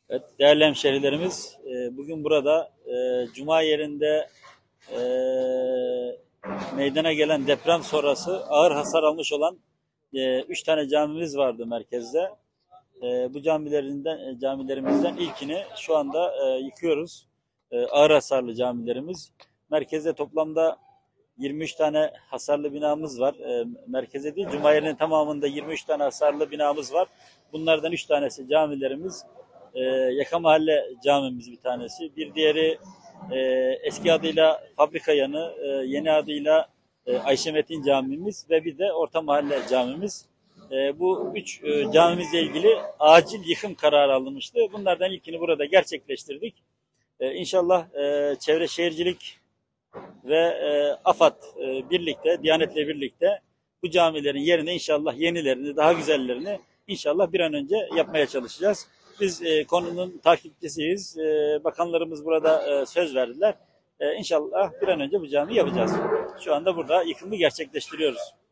Evet, değerli hemşehrilerimiz, bugün burada Cuma yerinde e, meydana gelen deprem sonrası ağır hasar almış olan 3 tane camimiz vardı merkezde. Bu camilerimizden ilkini şu anda yıkıyoruz. Ağır hasarlı camilerimiz. Merkezde toplamda 23 tane hasarlı binamız var. Merkeze değil, Cumayer'in tamamında 23 tane hasarlı binamız var. Bunlardan 3 tanesi camilerimiz. Yaka Mahalle camimiz bir tanesi. Bir diğeri eski adıyla Fabrika Yanı, yeni adıyla Ayşe Metin camimiz ve bir de Orta Mahalle camimiz. Bu 3 camimizle ilgili acil yıkım kararı alınmıştı. Bunlardan ilkini burada gerçekleştirdik. İnşallah Çevre Şehircilik ve AFAD birlikte, Diyanet'le birlikte bu camilerin yerine inşallah yenilerini, daha güzellerini inşallah bir an önce yapmaya çalışacağız. Biz konunun takipçisiyiz. Bakanlarımız burada söz verdiler. İnşallah bir an önce bu camiyi yapacağız. Şu anda burada yıkımı gerçekleştiriyoruz.